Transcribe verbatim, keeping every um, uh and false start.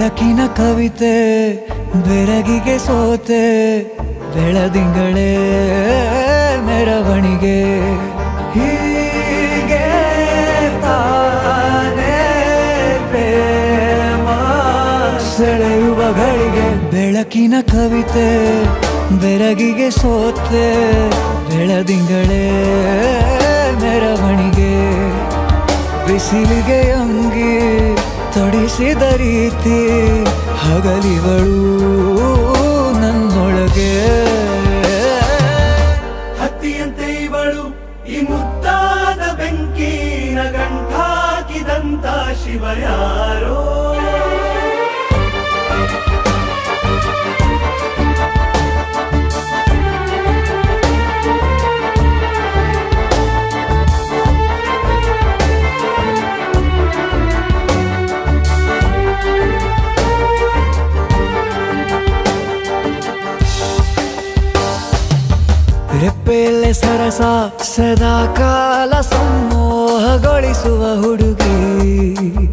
ಬೆಳಕಿನ ಕವಿತೆ ಬೆರಗಿಗೆ ಸೋತೆ ಬೆಳದಿಂಗಳೇ ಮೆರವಣಿಗೆ ಹೀಗೆ ತಾನೇ ಪ್ರೇಮ ಸೆಳೆಯುವ ಗಳಿಗೆ ಬೆಳಕಿನ ಕವಿತೆ ಬೆರಗಿಗೆ ಸೋತೆ ಬೆಳದಿಂಗಳೇ ಮೆರವಣಿಗೆ ಬಿಸಿಲಿಗೆ ಅಂಗಿ ತೊಡಿಸಿದ ರೀತಿ ಹಗಲಿಗಳು ನನ್ನೊಳಗೆ ಹತ್ತಿಯಂತೆ ಇವಳು ಈ ಮುದ್ದಾದ ಬೆಂಕಿನ ಗಂಟಾಕಿದಂತ ಶಿವ ಯಾರೋ ರೆಪ್ಪೆಯಲ್ಲೇ ಸರಸ ಸದಾ ಕಾಲ ಸಂಮೋಹಗೊಳಿಸುವ ಹುಡುಗಿ